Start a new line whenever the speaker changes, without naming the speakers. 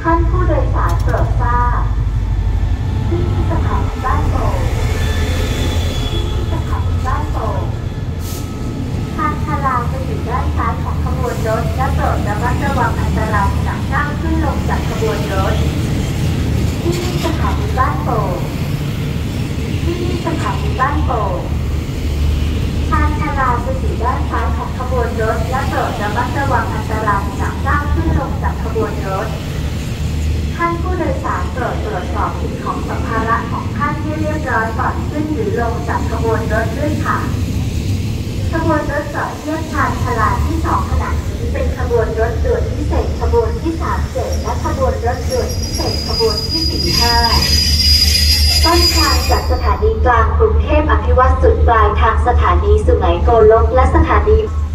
ท่านผู้โดยสารโปรดทราบที่สถานีบ้านโป่งที่สถานีบ้านโป่งทางชลาจะอยู่ด้านซ้ายของขบวนรถและโปรดระมัดระวังอันตรายขณะก้าวขึ้นลงจากขบวนรถที่สถานีบ้านโป่งที่สถานีบ้านโป่งทางชลาจะอยู่ด้านซ้ายของขบวนรถและโปรดระมัดระวังอันตรายขณะก้าวขึ้นลงจากขบวนรถท่านผู้โดยสารโปรดตรวจสอบสิ่งของสัมภาระของท่านให้เรียบร้อยก่อนขึ้นหรือลงจากขบวนรถด้วยค่ะขบวนรถจอดเทียบชานชาลาที่2ขณะนี้เป็นขบวนรถด่วนพิเศษขบวนที่37และขบวนรถด่วนพิเศษขบวนที่45ต้นทางจากสถานีกลางกรุงเทพอภิวัตรสุดปลายทางสถานีสุไหงโกลกและสถานี